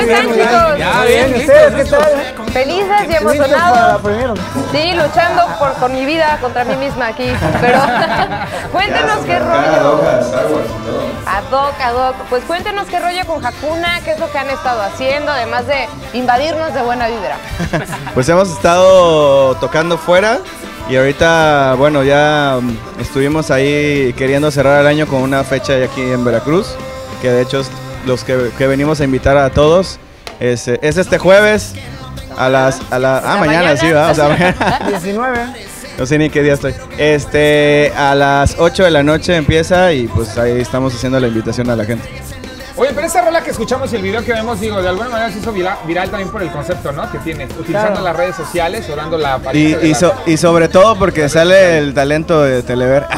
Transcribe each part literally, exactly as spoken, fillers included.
están, chicos? Ya, bien, ¿ustedes qué tal? Felices y emocionados. Sí, luchando por, con mi vida contra mí misma aquí. Pero cuéntenos qué rollo. Ad hoc, ad hoc. Pues cuéntenos qué rollo con Hakuna, qué es lo que han estado haciendo, además de invadirnos de buena vibra. Pues hemos estado tocando fuera y ahorita, bueno, ya estuvimos ahí queriendo cerrar el año con una fecha aquí en Veracruz, que de hecho los que, que venimos a invitar a todos es, es este jueves a las... A la, ah, mañana, mañana, sí, ¿verdad? O sea, mañana. diecinueve. No sé ni qué día estoy. Este, a las ocho de la noche empieza y pues ahí estamos haciendo la invitación a la gente. Oye, pero esa rola que escuchamos y el video que vemos, digo, de alguna manera se hizo viral, viral también por el concepto, ¿no? Que tiene, utilizando claro. las redes sociales o dando la apariencia y, y, so, y sobre todo porque sale el talento de Telever.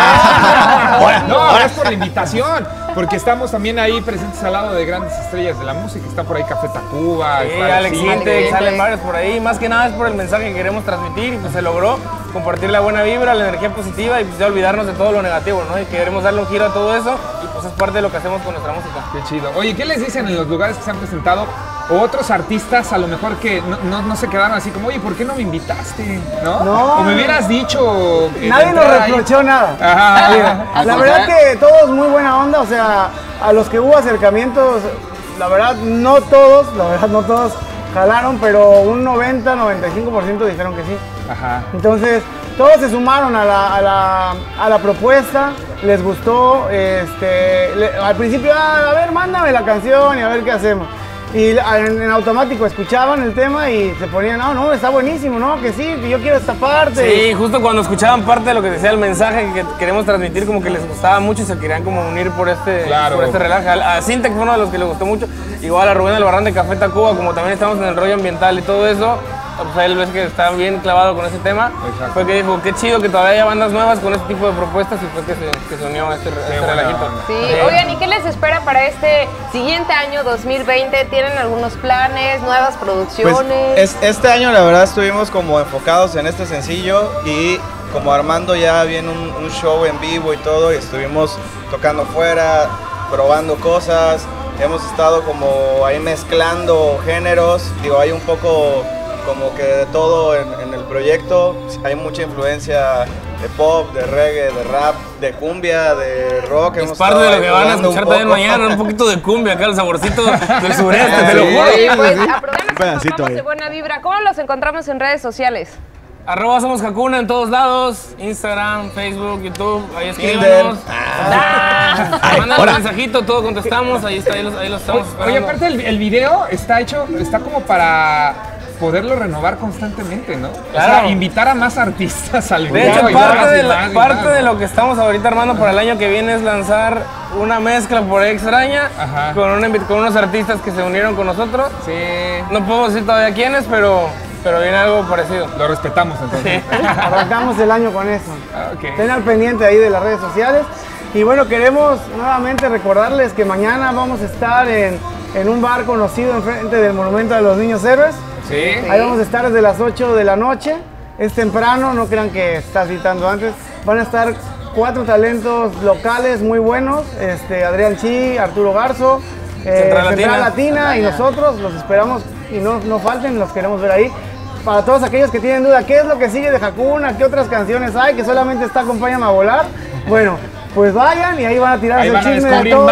¡Ah! ¡Ah! No, ahora es por la invitación, porque estamos también ahí presentes al lado de grandes estrellas de la música. Está por ahí Café Tacuba. Sí, Alex Intec, salen varios por ahí. Más que nada es por el mensaje que queremos transmitir y pues se logró compartir la buena vibra, la energía positiva y pues ya olvidarnos de todo lo negativo, ¿no? Y queremos darle un giro a todo eso y pues es parte de lo que hacemos con nuestra música. Qué chido. Oye, ¿qué les dicen en los lugares que se han presentado? O otros artistas a lo mejor que no, no, no se quedaron así como, oye, ¿por qué no me invitaste? ¿No? No. O me hubieras dicho... Nadie nos reprochó ahí. Nada. Ajá. Mira, la verdad que todos muy buena onda, o sea, a los que hubo acercamientos, la verdad no todos, la verdad no todos jalaron, pero un noventa, noventa y cinco por ciento dijeron que sí. Ajá. Entonces, todos se sumaron a la, a la, a la propuesta, les gustó, este, le, al principio, ah, a ver, mándame la canción y a ver qué hacemos. Y en, en automático escuchaban el tema y se ponían, no, no, está buenísimo, no, que sí, que yo quiero esta parte. Sí, justo cuando escuchaban parte de lo que decía el mensaje que queremos transmitir, como que les gustaba mucho y se querían como unir por este, claro. por este relaje. A, a Sintec fue uno de los que les gustó mucho, igual a Rubén Albarrán de Café Tacuba, como también estamos en el rollo ambiental y todo eso. Pues él ves que está bien clavado con ese tema. Exacto. Fue que dijo, qué chido que todavía haya bandas nuevas con este tipo de propuestas y fue que se, que se unió a este, este bueno, relajito. Sí, sí, oigan, ¿y qué les espera para este siguiente año dos mil veinte? ¿Tienen algunos planes, nuevas producciones? Pues es, este año la verdad estuvimos como enfocados en este sencillo y como armando ya bien un, un show en vivo y todo y estuvimos tocando fuera, probando cosas, hemos estado como ahí mezclando géneros, digo, hay un poco... como que de todo en, en el proyecto, hay mucha influencia de pop, de reggae, de rap, de cumbia, de rock. Es parte de lo que van a escuchar también mañana, un poquito de cumbia, acá el saborcito del sureste, te lo juro. Sí, pues aprovechamos de buena vibra. ¿Cómo los encontramos en redes sociales? Arroba somos Hakuna en todos lados, Instagram, Facebook, YouTube, ahí escríbanos. Ah, ah, Mandan un mensajito, todo contestamos, ahí está, ahí los, ahí los estamos esperando. Oye, aparte el, el video está hecho, está como para poderlo renovar constantemente, ¿no? Claro. O sea, invitar a más artistas al video. De hecho, parte, de, la, más, parte de lo que estamos ahorita armando para el año que viene es lanzar una mezcla por ahí extraña con, una, con unos artistas que se unieron con nosotros. Sí. No podemos decir todavía quiénes, pero, pero viene algo parecido. Lo respetamos entonces. Sí. Arrancamos el año con eso. Okay. Estén al pendiente ahí de las redes sociales. Y bueno, queremos nuevamente recordarles que mañana vamos a estar en, en un bar conocido enfrente del Monumento de los Niños Héroes. Sí. Ahí vamos a estar desde las ocho de la noche. Es temprano, no crean que está citando antes. Van a estar cuatro talentos locales muy buenos. Este, Adrián Chi, Arturo Garzo, eh, Central Latina, Central Latina y nosotros los esperamos y no, no falten, los queremos ver ahí. Para todos aquellos que tienen duda, ¿qué es lo que sigue de Hakuna? ¿Qué otras canciones hay? Que solamente está Acompáñame a Volar. Bueno, pues vayan y ahí van a tirarse el chisme de todo.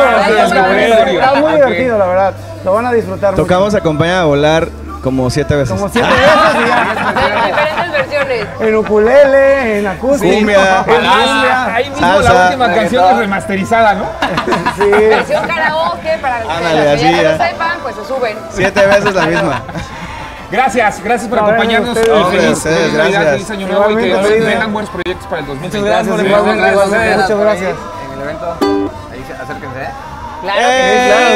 Está muy divertido, la verdad. Lo van a disfrutar. Tocamos Acompáñame a Volar como siete veces. Como siete veces y ya. En diferentes versiones. En ukulele, en acústico, cumbia, en cumbia. Ahí mismo salsa, la última canción es remasterizada, ¿no? Sí. Versión karaoke para los Ándale, que ya así, no sepan, pues se suben. Siete veces la misma. Gracias, gracias por No, acompañarnos. ustedes, Feliz, ustedes, feliz Navidad, gracias. feliz Año Nuevo y que Igualmente, vengan feliz. buenos proyectos para el dos mil Muchas veinte. gracias por Igualmente, invitarnos. igualmente, muchas gracias. En el evento, ahí acérquense. Claro que ¡Eh! sí.